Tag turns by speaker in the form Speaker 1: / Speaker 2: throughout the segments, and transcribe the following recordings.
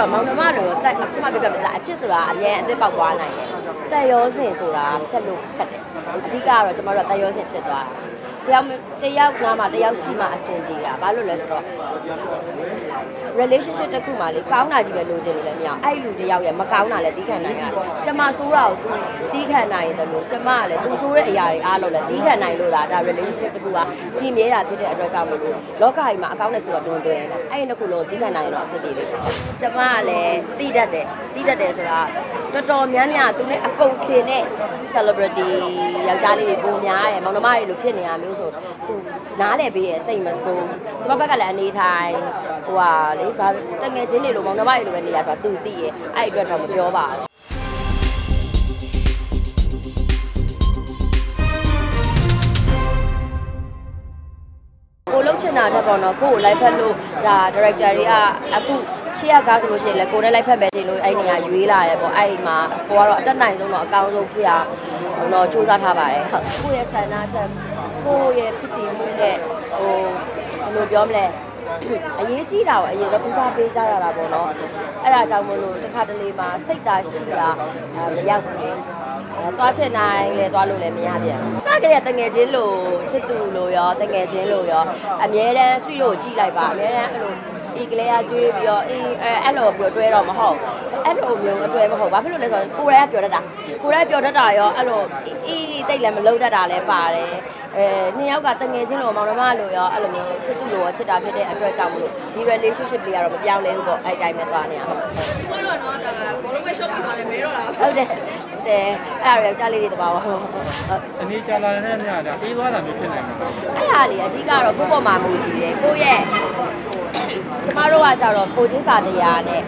Speaker 1: တော့မောင်နှမလို့တက်ကျမပြပြပြအချစ်ဆိုတာအမြဲအသက်ပေါက်သွားနိုင်တယ်တက်ရောစင်ဆိုတာဖြတ်လို့ခက်တယ်အဓိကတော့ကျမတို့တက်ရောစင်ဖြစ်သွားတယောက်နားမှာတယောက်ရှိမှအဆင်ပြေတာဘာလို့လဲဆိုတော့ relationship တစ်ခုမှလေကောင်းတာကြီးပဲလိုချင်လို့လည်းမရအောင်အဲ့လူတယောက်ရဲ့မကောင်းတာလည်းတီးခံနိုင်ရကျမဆိုးတာကိုတီးခံနိုင်တယ်လို့ကျမကလည်းသူဆိုးတဲ့အရာတွေအားလုံးလည်းတီးခံနိုင်လို့လားဒါ relationship တစ်ခုကပြင်းမြဲတာဖြစ်တဲ့အတွက်ကြောင့်မလို့လောကကြီးမှာအကောင်းနဲ့ဆိုတော့တွင်တွင်အဲ့ဒီနှစ်ခုလုံးတီးခံနိုင်ရင်တော့အဆင်ပြေလေးကျမကလည်းတီးတတ်တယ်ဆိုတာတော်တော်များများသူနဲ့အကုန်ခင်တဲ့ celebrity ယောက်ျားလေးတွေပုံများတယ်မောင်နှမတွေလိုဖြစ်နေရမျိုးဆိုသူနားလည်ပေးရဲ့စိတ်မဆိုးကျမဘက်ကလည်းအနေထိုင်ဟိုဟာလေဘာတငယ်ချင်းတွေလိုမောင်နှမတွေလိုပဲနေရဆိုတာသူသိရဲ့အဲ့အတွက်တော့မပြောပါဘူးကိုလုံးချင်တာတက်ပေါ့နော်ကိုကိုလိုက်ဖက်လို့ဒါ director တွေကအခုရှေ့ကကားဆိုလို့ရှိရင်လည်းကိုနဲ့လိုက်ဖက်မယ်တင်လို့အဲ့နေရာရွေးလာတယ်ပေါ့အဲ့မှာကိုကတော့အတက်နိုင်ဆုံးတော့အကောင်းဆုံးဖြစ်အောင်တော့စူးစမ်းထားပါတယ်ဟုတ်ကိုရဲ့ဆန္ဒချက်ကိုရဲ့ဖြစ်တည်မှုနဲ့ဟိုဘယ်လိုပြောမလဲအရေးကြီးတာကိုအရင်ကဦးစားပေးကြရတာပေါ့နော်အဲ့ဒါကြောင့်မလို့တစ်ခါတလေမှာစိတ်သာရှိတာမရောက်ဘူးသွားချင်နိုင်လေသွားလို့လည်းမရပြန်စကြရတငယ်ချင်းလို့ချစ်သူလို့ရောတငယ်ချင်းလို့ရောအမြဲတမ်းဆွေကိုကြည့်လိုက်ပါအမြဲတမ်းအဲ့လိုဒီကလေးကကျွေးပြီးတော့အဲ့လိုပြောတွဲတော့မဟုတ်အဲ့လိုမျိုးအတွဲမဟုတ်ဘာဖြစ်လို့လဲဆိုတော့ကိုရဲကပြောတတ်တာရောအဲ့လိုတိတ်လည်းမလုံးတတ်တာလည်းပါတယ်နှစ်ယောက်ကတငယ်ချင်းလို့မောင်နှမလို့ရောအဲ့လိုမျိုးချစ်သူလို့ရောချစ်တာဖြစ်တဲ့အတွက်ကြောင့်မလို့ဒီ relationship လေးကတော့မပြောင်းလဲဘူးပေါ့အဲ့တိုင်းပဲသွားနေရအောင်ဒီကတော့တော့ဒါဘောလုံးပဲ shop ပြီးသွားတယ်မဲတော့လားဟုတ်တယ်အဲ့ဒါယောက်ျားလေးတွေတပါဟုတ်
Speaker 2: အနေကြာလာတဲ့ညတာအေးသွားတာမျိုးဖြစ်နိုင်မှာ
Speaker 1: အဲ့ဒါလေအဓိကတော့ကိုယ့်ပေါ်မှာမူတည်တယ်ကိုယ့်ရဲ့ကျမတို့ကကြတော့ကိုချင်းစာတရားနဲ့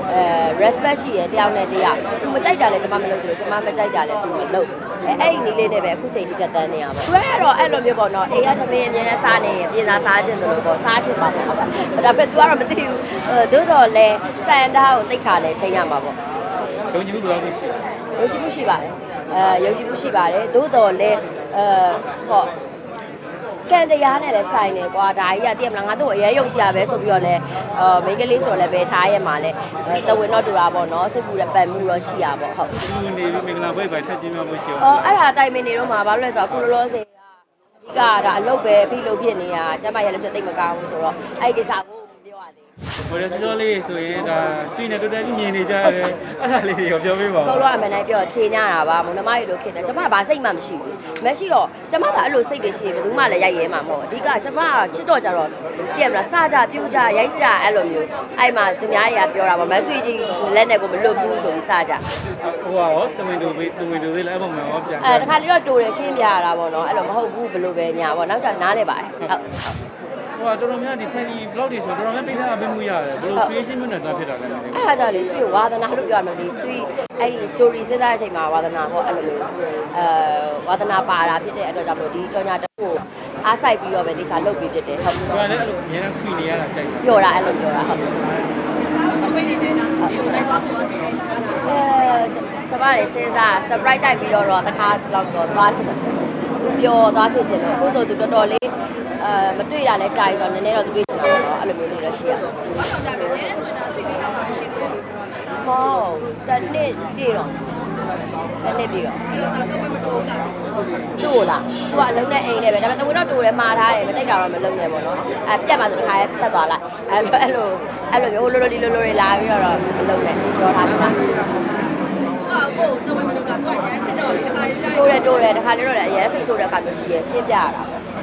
Speaker 1: respect ရှိရတယောက်နဲ့တယောက်သူမကြိုက်တာလည်းကျမမလုပ်ဘူးကျမမကြိုက်တာလည်းသူမလုပ်အဲ့ဒီနည်းလေးနဲ့ပဲအခုချိန်ထိဖြတ်တန်းနေရပါဘူး။တွဲကတော့အဲ့လိုမျိုးပေါ့နော်။အိမ်ကသမီးအမြဲတမ်းစားနေရင်ပြင်သာစားခြင်းတို့လို့ပေါ့စားခြင်းပါပေါ့။ဒါပေမဲ့ तू ကတော့မသိဘူး။သို့တော်လဲစံသားကိုတိတ်ခါလဲချိန်ရမှာပေါ့
Speaker 2: ။ယုံကြည်မှုဘယ်လောက်ရှိလဲ
Speaker 1: ။ယုံကြည်မှုရှိပါတယ်။ယုံကြည်မှုရှိပါတယ်။သို့တော်လဲဟောကန်တရားနဲ့လည်းဆိုင်နေကွာဒါကြီးကတည်မလားငါတို့အရေးယုံကြပဲဆိုပြီးတော့လဲမိန်းကလေးဆိုတော့လည်းပဲထားရမှာလဲတဝင်းတော့တူတာပေါ့နော်စိတ်ပူတဲ့ပတ်မှုတော့ရှိရပေါ့ဟုတ်
Speaker 2: ဒီနေပြီးမင်္ဂလာပွဲပဲထက်ချင်းများဖို့ရှိအောင်
Speaker 1: အဲ့ဒါတိုင်မင်နေတော့မှာဘာလို့လဲဆိုတော့အခုလောလောဆယ်ကအဓိကဒါအလုပ်ပဲဖိလုပ်ဖြစ်နေတာကျမရလည်းဆိုတိတ်မကောင်းဘူးဆိုတော့အဲ့ဒီကိစ္စကိုမပြောရသေး
Speaker 2: ဘူးဘောရစောလေးဆိုရင်ဒါဆွေနဲ့တူတူမြင်နေကြတယ်အဲ့ဒါလေးကိုပြောပေးပါဦး
Speaker 1: ကိုလောအမှန်တိုင်းပြောခေညတာပါမုံနှမတွေလိုခင်တယ်ကျမကဘာစိတ်မှမရှိဘူးမရှိတော့ကျမကအဲ့လိုစိတ်တွေရှိရင်ဘယ်သူမှလည်းရိုက်ရဲမှာမဟုတ်အဓိကကျမချစ်တော့ကြတော့ပြည့်မလားစကြပြူးကြရိုက်ကြအဲ့လိုမျိုးအဲ့မှာသူများတွေကပြောတာပါမဆွေကြီးလက်နဲ့ကိုမလွတ်ဘူးဆိုပြီးစကြ
Speaker 2: ဟိုရောတမင်တူသေးလည်းအဲ့ပုံမှာရောပြန်
Speaker 1: တခါလေးတော့တူတယ်ရှင်းပြရတာပေါ့နော်အဲ့လိုမဟုတ်ဘူးဘလို့ပဲညာပေါ့နောက်ကျနားလဲပါတယ်ဟုတ်
Speaker 2: ဟိုတော်တော်များဒီ family blog တွေဆိုတော်တော်များပိတ်ထားပေးမှုရတယ်ဘယ်လို creation မျိုးနဲ့သွားဖြစ်တာလဲ
Speaker 1: အဲ့ဒါကြောင့်လေဆွေဝါသနာလို့ပြောရမယ်ဒီဆွေအဲ့ဒီ story စဉ်းစားတဲ့အချိန်မှာဝါသနာပေါ့အဲ့လိုမျိုးဝါသနာပါတာဖြစ်တဲ့အတွက်ကြောင့်မလို့ဒီကြောညာတခုကိုအားစိုက်ပြီးတော့ပဲတေချာလုပ်ပြီးဖြစ်တယ်ဟုတ်
Speaker 2: ကဲ့အဲ့လိုအများနဲ့ခွေနေရတာကြိုက်တယ်
Speaker 1: ပြောတာအဲ့လိုပြောတာဟုတ်
Speaker 3: ဘယ်နေတဲ့တာဒီကိုလိုက်သွားပြောစီ
Speaker 1: ကျမလည်းစဉ်းစား surprise တိုက်ပြီးတော့တခါလောက်တော့သွားချင်တယ်သူပြောသွားစီချင်တယ်အခုဆိုသူတော်တော်လေးမတွေ့ရလဲကြာပြီဆိုတော့နည်းနည်းတော့တွေ့ချင်တာပေါ့နော်အဲ့လိုမျိုးလေးတော့ရှိရအောင်
Speaker 3: ဟုတ်တော့ကြာပြီနည်းနည်းဆိုတာဆွေးပြီးတော့ရှိသေးတယ်လို့ပြောတာ
Speaker 1: ဟုတ်တနေ့ပြေတော့တနေ့ပြေတော့
Speaker 3: အဲ့တော့တော့မတိုးလား
Speaker 1: တိုးလားသူကအလုံးနဲ့အိမ်နဲ့ပဲဒါပေမဲ့တဝင်းတော့တိုးတယ်မှားထားတယ်မကြိုက်တာတော့မလုံးနဲ့ပေါ့နော်ပြတ်မှဆိုတခါဖြတ်သွားလိုက်အဲ့လိုမျိုးလိုဒီလိုတွေလာပြီးတော့မလုံးနဲ့ပြောထားတာ
Speaker 3: ဟုတ်ကိုတော့မတိုးလားသူကရမ်းချစ်တော့လေတခါ
Speaker 1: တိုးတယ်တခါလေးတော့လည်းအရင်စိတ်ဆိုးတဲ့အခါမျိုးရှိရရှင်းပြရတာ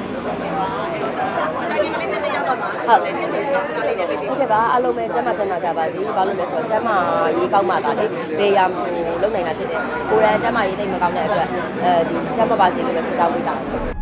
Speaker 3: ဟုတ်တယ်ပြည်သူ့စစ်ကားလေးနဲ့ပြေး
Speaker 1: ဟုတ်ကဲ့ပါအလုံးမဲ့ကျမ်းမာကြပါစေဘာလို့လဲဆိုတော့ကျမ်းမာရေးကောင်းမှသာလေဘေးရမဆိုလုံနိုင်တာဖြစ်တယ်ကိုယ်ရန်ကျမ်းမာရေးသိမ့်မကောင်းတဲ့အတွက်ဒီကျမ်းမာပါစေလို့ပဲဆုတောင်းပေးတာပါ